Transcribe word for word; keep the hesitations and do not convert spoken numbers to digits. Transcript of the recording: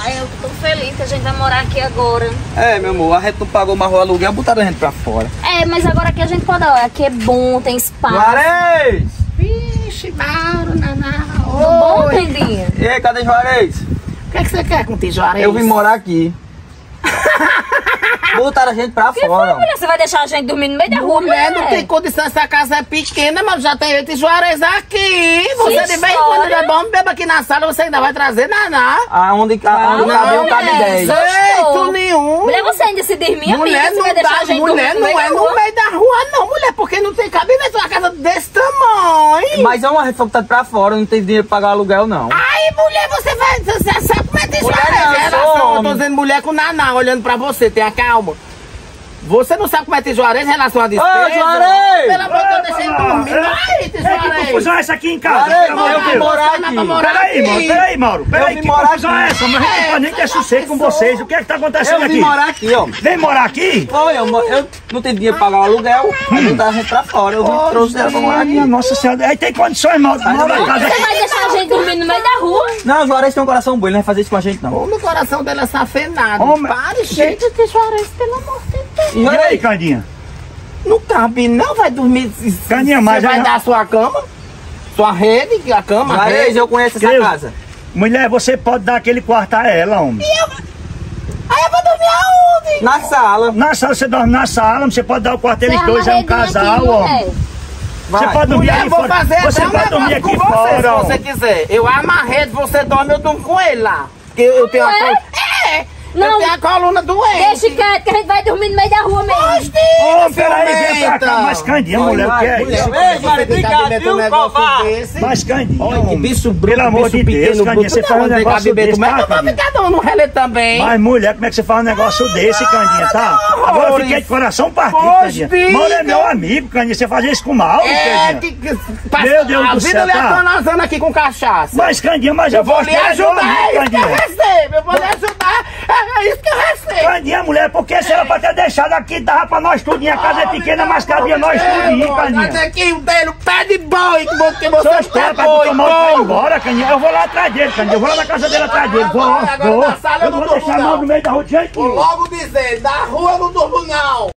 Ai, eu tô feliz que a gente vai morar aqui agora. É, meu amor, a gente não pagou mais o aluguel, botaram a gente pra fora. É, mas agora aqui a gente pode, olha, aqui é bom, tem espaço. Juarez! Vixe, Mauro, Naná. Tudo bom, Tendinha? E aí, cadê Juarez? O que é que você quer com o Juarez? Eu vim morar aqui. Botaram a gente pra Que fora. foi, mulher? Você vai deixar a gente dormir no meio da rua, Mulher, não mulher? tem condição, essa casa é pequena, mas já tem esse Juarez aqui. Você de vez em história. quando é bom, beba aqui na sala, você ainda vai trazer Naná. Aonde, aonde Não, cabe um, cabe mulher, dez. só- Jeito nenhum. Mulher, você ainda se diz minha Mulher amiga, você não vai deixar dá, a gente mulher dormir no não meio é da no rua? meio da rua não, mulher, porque não tem cabine numa casa desse tamanho. Mas é uma reforma pra fora, não tem dinheiro pra pagar aluguel, não. Aí, mulher, você vai, você sabe como é que Mulher, Juarez não, é eu sou relação. Eu tô homem. dizendo mulher com Naná, olhando pra você, tenha calma. Você não sabe como é que Juarez em relação a despesa? Ô, Juarez! Pelo amor de Deus, deixa ele dormir. Ai, Que Juarez. confusão é essa aqui em casa? Juarez, Pelo amor eu de vim Deus. morar Dá pra aqui. morar Peraí, aqui. Mauro, peraí, Mauro. Peraí, vim que morar confusão aqui. é essa? Mas a gente pode nem ter sossego com vocês. O que é que tá acontecendo Eu vim aqui? morar aqui, ó. Vem morar aqui? Foi, eu, mo- eu não tenho dinheiro pra pagar o aluguel, aí botaram a gente pra fora. Eu vim, trouxe ela pra morar aqui. Minha nossa senhora. Aí tem condições, Mauro. Mora na casa Você aqui. vai deixar a gente dormir no meio da rua? Não, o Juarez tem um coração bom, ele não vai fazer isso com a gente, não. O coração dela é safenado. Homem. Pare, gente, de Juarez, pelo amor de Deus. E E olha aí, aí, Candinha? Não cabe, não, vai dormir. Caninha, Você mas vai já- dar a sua cama? Sua rede, a cama, a Juarez, rede. eu conheço essa Eu- casa. Mulher, você pode dar aquele quarto a ela, homem. Aí eu vou dormir aonde? Na sala. Na sala, você dorme na sala, você pode dar o quarto eles Você dois, é um arma a redinha casal, aqui, homem. mulher. Você Vai. pode dormir Mulher, aqui eu vou fora. fazer Você até um pode dormir negócio aqui com você, fora, se você homem. quiser. Eu armo a rede, você dorme, eu durmo com ele lá. Porque eu, eu tenho a Ué? coluna. É! Não. Eu tenho a coluna doente. Deixa quieto que a gente vai dormir no meio da rua mesmo. Ô, peraí, vem pra cá. Mas Candinha, mulher, o que é mulher. isso? Ei, Juarez, Tem fica, cabimento viu, um negócio covarde? desse. Mas Candinha, Olha que homem. bicho bruto, Pelo amor bicho de Deus, pequeno, Candinha, bruto. você faz um Não, não tem negócio cabimento, desse, mas tá, eu vou Candinha? ficar dando um relé também. Mas, mulher, como é que você faz um negócio desse, Candinha, tá? não, Agora eu Maurício. fiquei de coração partido, Pois Candinha. diga. Mauro é meu amigo, Candinha. Você fazia isso com o Mauro, É, Candinha? que, que, Meu Deus a do vida céu, lhe tá? atonazando aqui com cachaça. Mas, Candinha, mas eu, Eu vou gosto lhe de ajudar, é isso que eu Candinha. recebo. Eu vou lhe ajudar, é isso que eu recebo. Candinha, mulher, porque se era pra ter deixado aqui, dava pra nós tudinho. A casa é pequena, mas cabia nós tudinho, Mas Candinha. aqui o dele, o pé de boi que você, que você Só espera pra tu tomar o pé embora, Candinha. Eu vou lá atrás dele, Candinha. Eu vou lá na casa dele atrás dele. Vou, Agora vou. na sala eu Eu não não vou deixar durmo, mal não. no meio da rua de jeito Vou nenhum. logo dizer, da rua eu não durmo não.